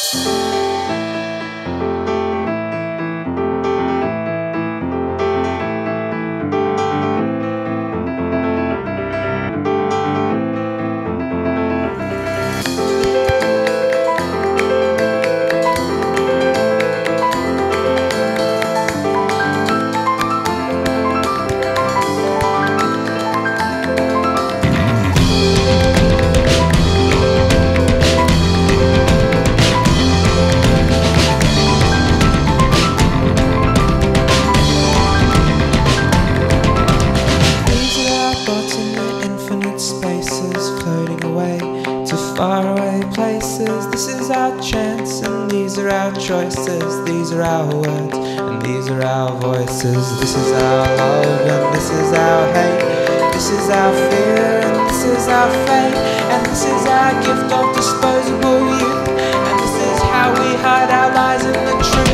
Floating away to faraway places. This is our chance and these are our choices. These are our words and these are our voices. This is our love and this is our hate. This is our fear and this is our fate. And this is our gift of disposable youth. And this is how we hide our lies in the truth.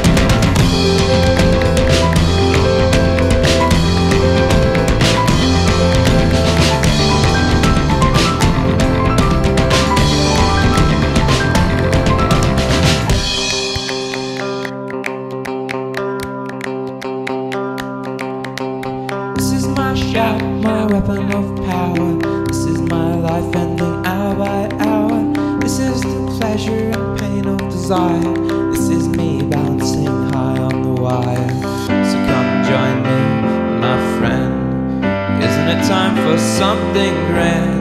Shout, my weapon of power. This is my life ending hour by hour. This is the pleasure and pain of desire. This is me bouncing high on the wire. So come join me, my friend. Isn't it time for something grand?